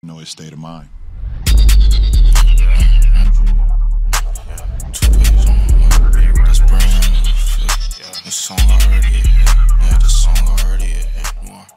know his state of mind. That's brand new. The song already a hit. Yeah, the song already a hit.